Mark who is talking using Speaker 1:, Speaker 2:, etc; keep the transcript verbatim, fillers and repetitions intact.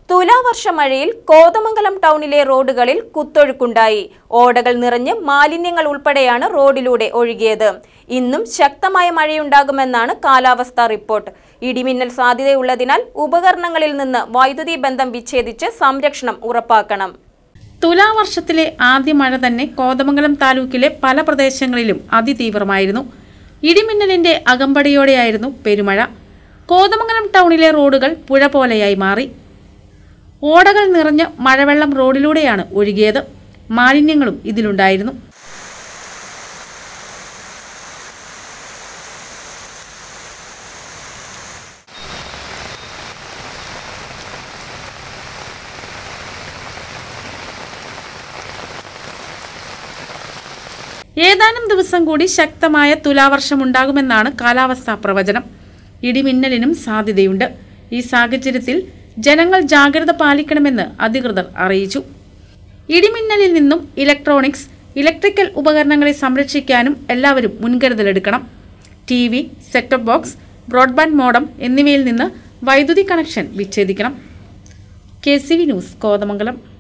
Speaker 1: തുലാവർഷ മഴയിൽ കോതമംഗലം ടൗണിലെ റോഡുകളിൽ കുത്തൊഴുക്കുണ്ടായി. ഓടകൾ നിറഞ്ഞ് മാലിന്യങ്ങൾ ഉൾപ്പെടെയാണ് റോഡിലൂടെ ഒഴുകിയത്. ഇന്നും ശക്തമായ മഴയുണ്ടാകുമെന്നാണ് കാലാവസ്ഥാ റിപ്പോർട്ട്. ഇടിമിന്നൽ സാധ്യതയുള്ളതിനാൽ ഉപകരണങ്ങളിൽ നിന്ന് വൈദ്യുതി ബന്ധം വിച്ഛേദിച്ച് സംരക്ഷണം ഉറപ്പാക്കണം.
Speaker 2: തുലാവർഷത്തിലെ ആദ്യ മഴ തന്നെ കോതമംഗലം താലൂക്കിലെ പല പ്രദേശങ്ങളിലും അതിതീവ്രമായിരുന്നു. ഇടിമിന്നലിന്റെ അകമ്പടിയോടെയായിരുന്നു പെരുമഴ. കോതമംഗലം ടൗണിലെ റോഡുകൾ പുഴ പോലെയായി മാറി. ഓടകൾ നിറഞ്ഞ് മഴവെള്ളം റോഡിലൂടെയാണ് ഒഴുകിയത്. മാലിന്യങ്ങളും ഇതിലുണ്ടായിരുന്നു. ഏതാനും ദിവസം കൂടി ശക്തമായ തുലാവർഷമുണ്ടാകുമെന്നാണ് കാലാവസ്ഥാ പ്രവചനം. ഇടിമിന്നലിനും സാധ്യതയുണ്ട്. ഈ സാഹചര്യത്തിൽ ജനങ്ങൾ ജാഗ്രത പാലിക്കണമെന്ന് അധികൃതർ അറിയിച്ചു. ഇടിമിന്നലിൽ നിന്നും ഇലക്ട്രോണിക്സ്, ഇലക്ട്രിക്കൽ ഉപകരണങ്ങളെ സംരക്ഷിക്കാനും എല്ലാവരും മുൻകരുതലെടുക്കണം. T V, set top box, broadband modem എന്നിവയിൽ നിന്ന് വൈദ്യുതി കണക്ഷൻ വിച്ഛേദിക്കണം. K C V news, Kothamangalam.